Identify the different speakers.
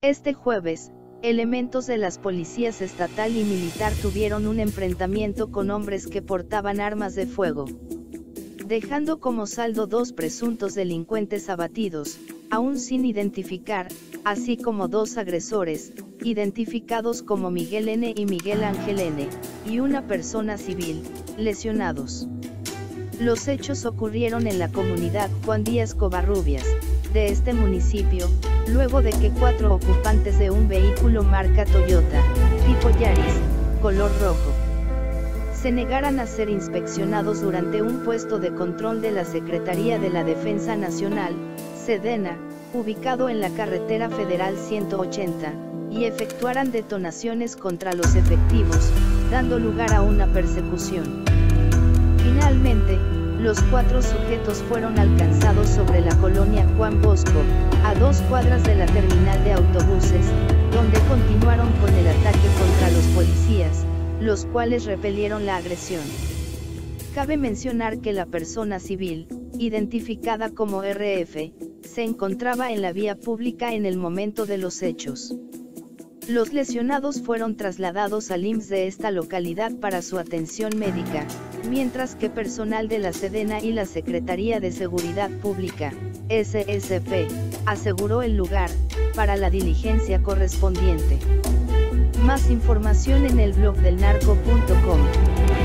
Speaker 1: Este jueves, elementos de las policías estatal y militar tuvieron un enfrentamiento con hombres que portaban armas de fuego, dejando como saldo 2 presuntos delincuentes abatidos, aún sin identificar, así como 2 agresores, identificados como Miguel N. y Miguel Ángel N., y una persona civil, lesionados. Los hechos ocurrieron en la comunidad Juan Díaz Covarrubias, de este municipio, luego de que 4 ocupantes de un vehículo marca Toyota, tipo Yaris, color rojo, se negaran a ser inspeccionados durante un puesto de control de la Secretaría de la Defensa Nacional, Sedena, ubicado en la carretera federal 180, y efectuaran detonaciones contra los efectivos, dando lugar a una persecución. Finalmente, los 4 sujetos fueron alcanzados sobre la colonia Juan Bosco, a 2 cuadras de la terminal de autobuses, donde continuaron con el ataque contra los policías, los cuales repelieron la agresión. Cabe mencionar que la persona civil, identificada como RF, se encontraba en la vía pública en el momento de los hechos. Los lesionados fueron trasladados al IMSS de esta localidad para su atención médica, mientras que personal de la Sedena y la Secretaría de Seguridad Pública, SSP, aseguró el lugar, para la diligencia correspondiente. Más información en el blog del narco.com.